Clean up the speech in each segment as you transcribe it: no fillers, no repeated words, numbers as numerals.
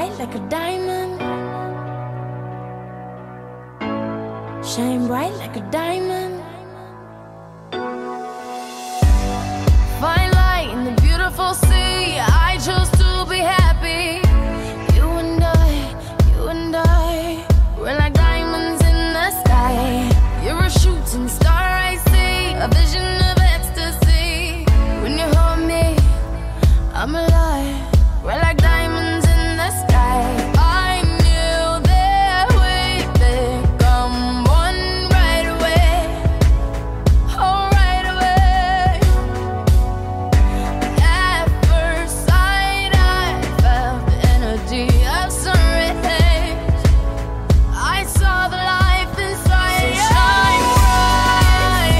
bright like a diamond. Shine bright like a diamond. Fine light in the beautiful sea. I chose to be happy. You and I, we're like diamonds in the sky. You're a shooting star, I see, a vision of ecstasy. When you hold me, I'm alive. We're like diamonds in the sky. I knew that we'd become one right away. Oh, right away. At first sight, I felt the energy of sun rays. I saw the life inside. So shine bright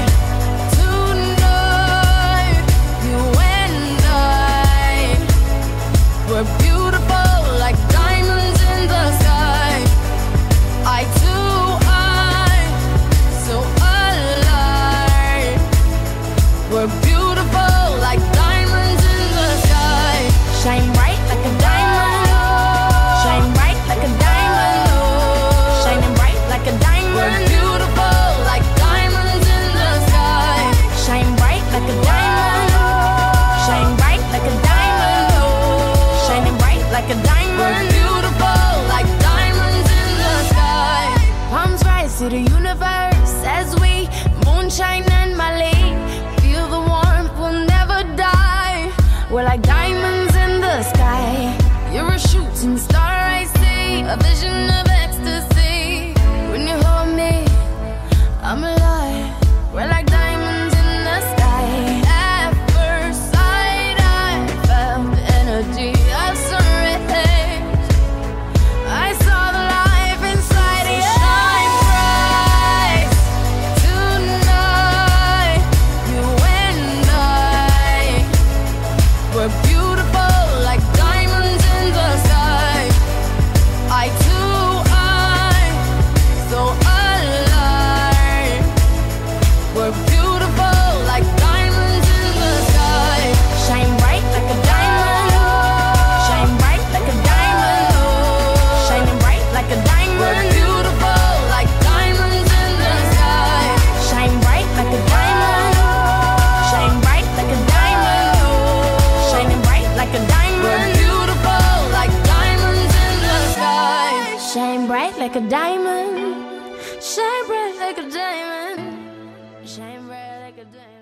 tonight. You and I, we're beautiful like diamonds in the sky. Eye to eye, so alive. We're beautiful like diamonds in the sky. Shine bright like a diamond. Shine bright like a diamond. Shining bright like a diamond. We're beautiful like diamonds in the sky. Shine bright like a diamond. Shine bright like a diamond. Shining bright like a diamond. We're beautiful like diamonds in the sky. Palms rise to the universe as we moonshine and Mali. Feel the warmth, we'll never die. We're like diamonds in the sky. You're a shooting star, I see, a vision of ecstasy. When you hold me, I'm alive. We're like diamonds in the sky. At first sight, I felt the energy of sun rays. I saw the life inside you. Shine bright tonight. You and I, we're beautiful like diamonds in the sky. Eye to eye, so alive. We're beautiful like diamonds in the sky. Shine bright like a diamond. Shine bright like a diamond. Shining bright like a diamond. We're beautiful like diamonds in the sky. Shine bright like a diamond. Shine bright like a diamond. Shining bright like a diamond. We're beautiful like diamonds in the sky. Shine bright like a diamond. Shine bright like a diamond. Shine bright like a diamond.